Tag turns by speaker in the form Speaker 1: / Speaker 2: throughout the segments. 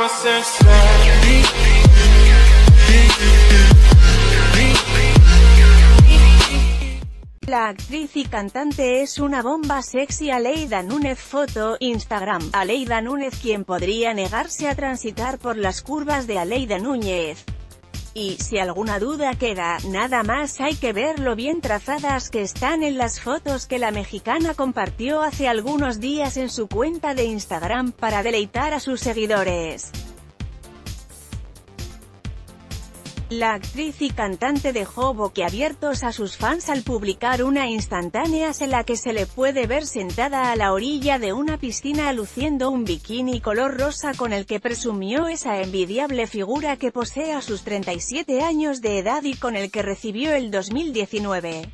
Speaker 1: La actriz y cantante es una bomba sexy. Aleida Núñez. Foto, Instagram. Aleida Núñez. ¿Quién podría negarse a transitar por las curvas de Aleida Núñez? Y, si alguna duda queda, nada más hay que ver lo bien trazadas que están en las fotos que la mexicana compartió hace algunos días en su cuenta de Instagram para deleitar a sus seguidores. La actriz y cantante dejó boquiabiertos a sus fans al publicar una instantánea en la que se le puede ver sentada a la orilla de una piscina luciendo un bikini color rosa con el que presumió esa envidiable figura que posee a sus 37 años de edad y con el que recibió el 2019.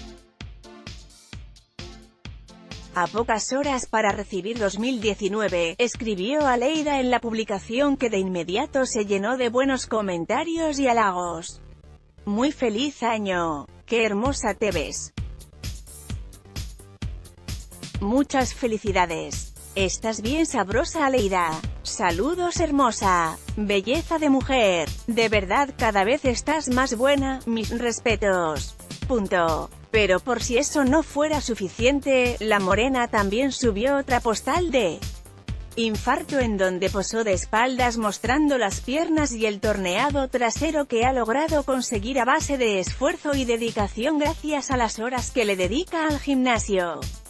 Speaker 1: A pocas horas para recibir 2019, escribió Aleida en la publicación que de inmediato se llenó de buenos comentarios y halagos. Muy feliz año. Qué hermosa te ves. Muchas felicidades. Estás bien sabrosa, Aleida. Saludos, hermosa. Belleza de mujer. De verdad cada vez estás más buena, mis respetos. Punto. Pero por si eso no fuera suficiente, la morena también subió otra postal de infarto en donde posó de espaldas mostrando las piernas y el torneado trasero que ha logrado conseguir a base de esfuerzo y dedicación gracias a las horas que le dedica al gimnasio.